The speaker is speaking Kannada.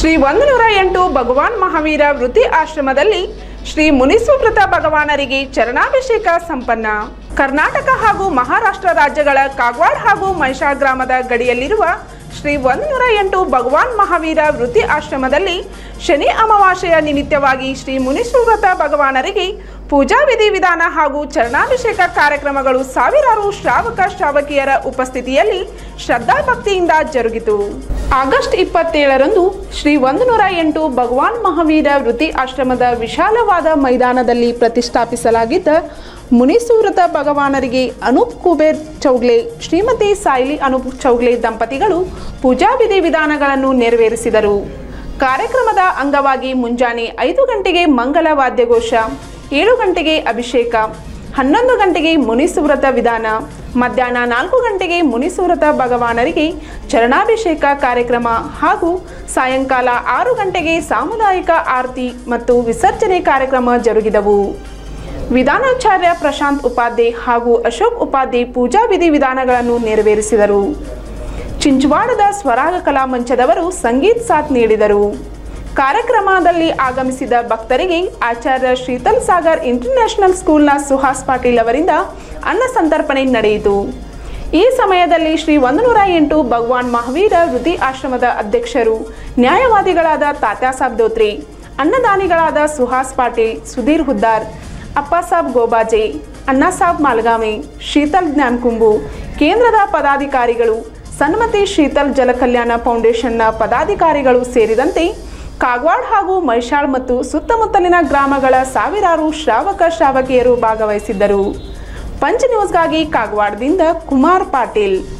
ಶ್ರೀ 108 ಭಗವಾನ್ ಮಹಾವೀರ ವೃತ್ತಿ ಆಶ್ರಮದಲ್ಲಿ ಶ್ರೀ ಮುನಿಸುವ್ರತ ಭಗವಾನರಿಗೆ ಚರಣಾಭಿಷೇಕ ಸಂಪನ್ನ. ಕರ್ನಾಟಕ ಹಾಗೂ ಮಹಾರಾಷ್ಟ್ರ ರಾಜ್ಯಗಳ ಕಾಗವಾಡ ಹಾಗೂ ಮೈಸಾಳ ಗ್ರಾಮದ ಗಡಿಯಲ್ಲಿರುವ ಶ್ರೀ 108 ಭಗವಾನ್ ಮಹಾವೀರ ವೃತ್ತಿ ಆಶ್ರಮದಲ್ಲಿ ಶನಿ ಅಮಾವಾಸ್ಯೆಯ ನಿಮಿತ್ತವಾಗಿ ಶ್ರೀ ಮುನಿಸುವ್ರತ ಭಗವಾನರಿಗೆ ಪೂಜಾ ವಿಧಿವಿಧಾನ ಹಾಗೂ ಚರಣಾಭಿಷೇಕ ಕಾರ್ಯಕ್ರಮಗಳು ಸಾವಿರಾರು ಶ್ರಾವಕ ಶ್ರಾವಕಿಯರ ಉಪಸ್ಥಿತಿಯಲ್ಲಿ ಶ್ರದ್ಧಾಭಕ್ತಿಯಿಂದ ಜರುಗಿತು. ಆಗಸ್ಟ್ 27ರಂದು ಶ್ರೀ 108 ಭಗವಾನ್ ಮಹಾವೀರ ವೃತ್ತಿ ಆಶ್ರಮದ ವಿಶಾಲವಾದ ಮೈದಾನದಲ್ಲಿ ಪ್ರತಿಷ್ಠಾಪಿಸಲಾಗಿದ್ದ ಮುನಿಸುವ್ರತ ಭಗವಾನರಿಗೆ ಅನೂಪ್ ಕುಬೇರ್ ಚೌಗ್ಲೆ, ಶ್ರೀಮತಿ ಸಾಯ್ಲಿ ಅನೂಪ್ ಚೌಗ್ಲೆ ದಂಪತಿಗಳು ಪೂಜಾ ವಿಧಿವಿಧಾನಗಳನ್ನು ನೆರವೇರಿಸಿದರು. ಕಾರ್ಯಕ್ರಮದ ಅಂಗವಾಗಿ ಮುಂಜಾನೆ 5 ಗಂಟೆಗೆ ಮಂಗಲ ವಾದ್ಯಘೋಷ, 7 ಗಂಟೆಗೆ ಅಭಿಷೇಕ, 11 ಗಂಟೆಗೆ ಮುನಿಸುವ್ರತ ವಿಧಾನ, ಮಧ್ಯಾಹ್ನ 4 ಗಂಟೆಗೆ ಮುನಿಸುವ್ರತ ಭಗವಾನರಿಗೆ ಚರಣಾಭಿಷೇಕ ಕಾರ್ಯಕ್ರಮ ಹಾಗೂ ಸಾಯಂಕಾಲ 6 ಗಂಟೆಗೆ ಸಾಮುದಾಯಿಕ ಆರತಿ ಮತ್ತು ವಿಸರ್ಜನೆ ಕಾರ್ಯಕ್ರಮ ಜರುಗಿದವು. ವಿಧಾನಾಚಾರ್ಯ ಪ್ರಶಾಂತ್ ಉಪಾಧ್ಯಾಯ ಹಾಗೂ ಅಶೋಕ್ ಉಪಾಧ್ಯಾಯ ಪೂಜಾ ವಿಧಿವಿಧಾನಗಳನ್ನು ನೆರವೇರಿಸಿದರು. ಚಿಂಚವಾಡದ ಸ್ವರಾಗ ಕಲಾ ಮಂಚದವರು ಸಂಗೀತ ಸಾಥ್ ನೀಡಿದರು. ಕಾರ್ಯಕ್ರಮದಲ್ಲಿ ಆಗಮಿಸಿದ ಭಕ್ತರಿಗೆ ಆಚಾರ್ಯ ಶೀತಲ್ ಸಾಗರ್ ಇಂಟರ್ನ್ಯಾಷನಲ್ ಸ್ಕೂಲ್ನ ಸುಹಾಸ್ ಪಾಟೀಲ್ ಅವರಿಂದ ಅನ್ನ ಸಂತರ್ಪಣೆ ನಡೆಯಿತು. ಈ ಸಮಯದಲ್ಲಿ ಶ್ರೀ 108 ಭಗವಾನ್ ಮಹಾವೀರ ವೃತ್ತಿ ಆಶ್ರಮದ ಅಧ್ಯಕ್ಷರು ನ್ಯಾಯವಾದಿಗಳಾದ ತಾತ್ಯಾಸಾಬ್ ದೋತ್ರೆ, ಅನ್ನದಾನಿಗಳಾದ ಸುಹಾಸ್ ಪಾಟೀಲ್, ಸುಧೀರ್ ಹುದ್ದಾರ್, ಅಪ್ಪಾಸಾಬ್ ಗೋಬಾಜೆ, ಅಣ್ಣಾಸಾಬ್ ಮಾಲ್ಗಾಮೆ, ಶೀತಲ್ ಜ್ಞಾನಕುಂಬು, ಕೇಂದ್ರದ ಪದಾಧಿಕಾರಿಗಳು, ಸನ್ಮತಿ ಶೀತಲ್ ಜಲಕಲ್ಯಾಣ ಫೌಂಡೇಶನ್ನ ಪದಾಧಿಕಾರಿಗಳು ಸೇರಿದಂತೆ ಕಾಗವಾಡ ಹಾಗೂ ಮೈಸಾಳ ಮತ್ತು ಸುತ್ತಮುತ್ತಲಿನ ಗ್ರಾಮಗಳ ಸಾವಿರಾರು ಶ್ರಾವಕ ಶ್ರಾವಕಿಯರು ಭಾಗವಹಿಸಿದ್ದರು. ಪಂಚ್ ನ್ಯೂಸ್ಗಾಗಿ ಕಾಗವಾಡದಿಂದ ಕುಮಾರ್ ಪಾಟೀಲ್.